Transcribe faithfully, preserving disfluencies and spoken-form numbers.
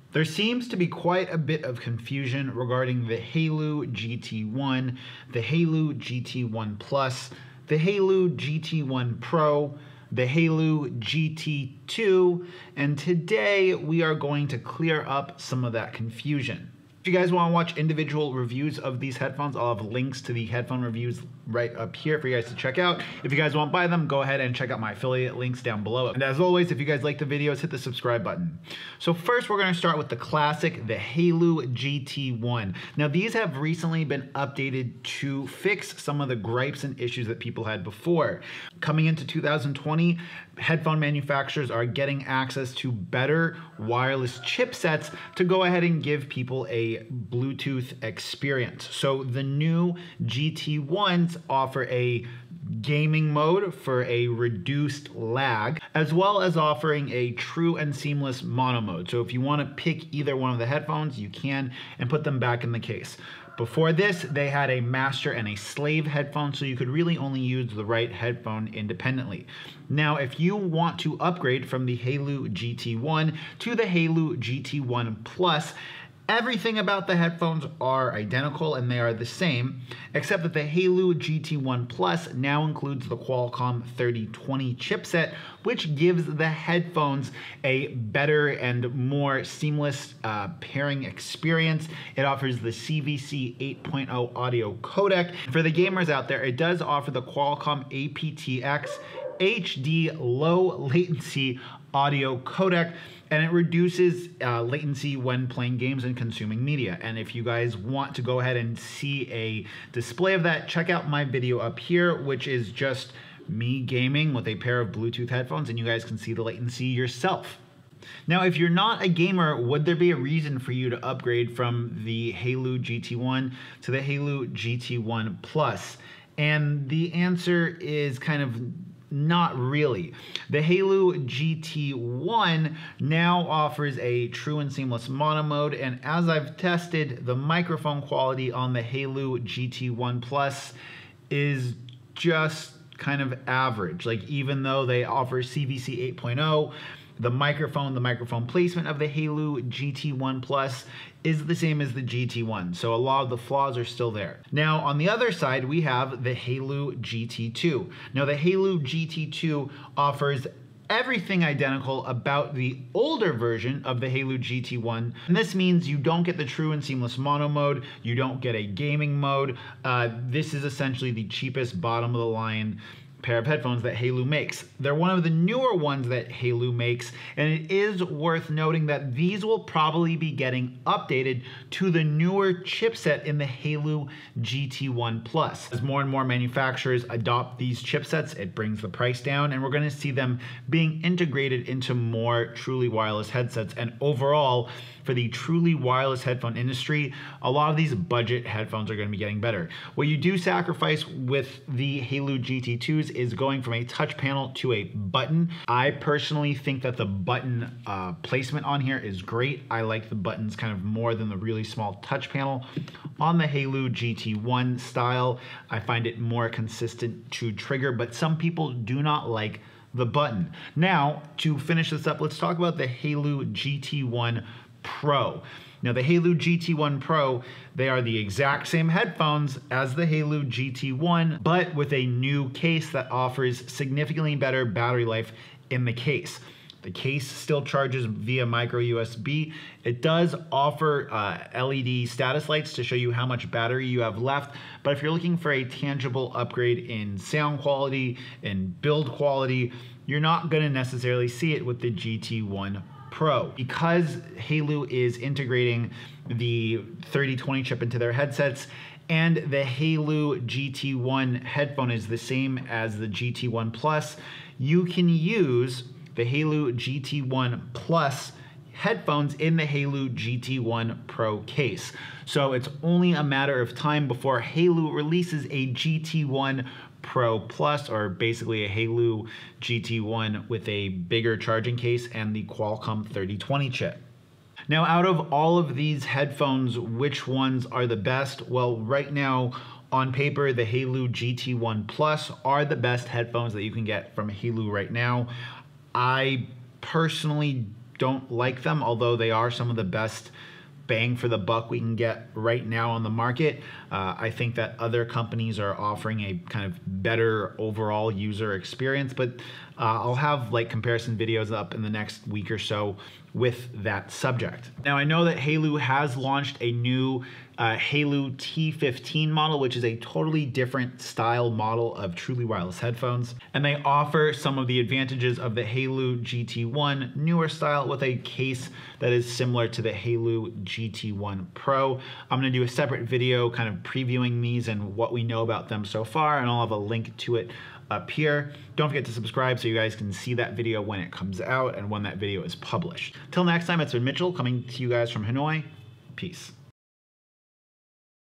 There seems to be quite a bit of confusion regarding the Hayloo G T one, the Hayloo G T one Plus, the Hayloo G T one Pro, the Hayloo G T two, and today we are going to clear up some of that confusion. If you guys want to watch individual reviews of these headphones, I'll have links to the headphone reviews right up here for you guys to check out. If you guys want to buy them, go ahead and check out my affiliate links down below. And as always, if you guys like the videos, hit the subscribe button. So first, we're going to start with the classic, the Hayloo G T one. Now, these have recently been updated to fix some of the gripes and issues that people had before. Coming into two thousand twenty, headphone manufacturers are getting access to better wireless chipsets to go ahead and give people a Bluetooth experience. So the new G T ones offer a gaming mode for a reduced lag, as well as offering a true and seamless mono mode. So if you want to pick either one of the headphones, you can, and put them back in the case. Before this, they had a master and a slave headphone, so you could really only use the right headphone independently. Now, if you want to upgrade from the Hayloo G T one to the Hayloo G T one Plus, everything about the headphones are identical and they are the same, except that the Hayloo G T one Plus now includes the Qualcomm thirty twenty chipset, which gives the headphones a better and more seamless uh, pairing experience. It offers the C V C eight point oh audio codec. For the gamers out there, it does offer the Qualcomm A P T X H D low latency audio codec, and it reduces uh, latency when playing games and consuming media. And if you guys want to go ahead and see a display of that, check out my video up here, which is just me gaming with a pair of Bluetooth headphones, and you guys can see the latency yourself. Now, if you're not a gamer, would there be a reason for you to upgrade from the Hayloo G T one to the Hayloo G T one Plus? And the answer is kind of not really. The Hayloo G T one now offers a true and seamless mono mode, and as I've tested, the microphone quality on the Hayloo G T one Plus is just kind of average. Like, even though they offer C V C eight point oh, the microphone, the microphone placement of the Hayloo G T one Plus is the same as the G T one, so a lot of the flaws are still there. Now, on the other side, we have the Hayloo G T two. Now, the Hayloo G T two offers everything identical about the older version of the Hayloo G T one, and this means you don't get the true and seamless mono mode, you don't get a gaming mode. Uh, this is essentially the cheapest bottom of the line pair of headphones that Hayloo makes. They're one of the newer ones that Hayloo makes, and it is worth noting that these will probably be getting updated to the newer chipset in the Hayloo G T one Plus. As more and more manufacturers adopt these chipsets, it brings the price down, and we're going to see them being integrated into more truly wireless headsets. And overall, for the truly wireless headphone industry, a lot of these budget headphones are going to be getting better. What you do sacrifice with the Hayloo G T twos is going from a touch panel to a button. I personally think that the button uh, placement on here is great. I like the buttons kind of more than the really small touch panel. On the Hayloo G T one style, I find it more consistent to trigger, but some people do not like the button. Now, to finish this up, let's talk about the Hayloo G T one Pro. Now, the Hayloo G T one Pro, they are the exact same headphones as the Hayloo G T one, but with a new case that offers significantly better battery life in the case. The case still charges via micro U S B. It does offer uh, L E D status lights to show you how much battery you have left, but if you're looking for a tangible upgrade in sound quality and build quality, you're not going to necessarily see it with the G T one Pro. Because Hayloo is integrating the thirty twenty chip into their headsets, and the Hayloo G T one headphone is the same as the G T one Plus, you can use the Hayloo G T one Plus headphones in the Hayloo G T one Pro case. So it's only a matter of time before Hayloo releases a G T one Pro Plus, or basically a Hayloo G T one with a bigger charging case and the Qualcomm thirty twenty chip. Now, out of all of these headphones, which ones are the best? Well, right now, on paper, the Hayloo G T one Plus are the best headphones that you can get from Hayloo right now. I personally don't like them, although they are some of the best bang for the buck we can get right now on the market. Uh, I think that other companies are offering a kind of better overall user experience, but uh, I'll have like comparison videos up in the next week or so with that subject. Now I know that Hailu has launched a new uh, Hailu T fifteen model, which is a totally different style model of truly wireless headphones. And they offer some of the advantages of the Hailu G T one newer style with a case that is similar to the Hailu G T one Pro. I'm gonna do a separate video kind of previewing these and what we know about them so far, and I'll have a link to it up here. Don't forget to subscribe so you guys can see that video when it comes out and when that video is published. Till next time, it's been Mitchell coming to you guys from Hanoi. Peace.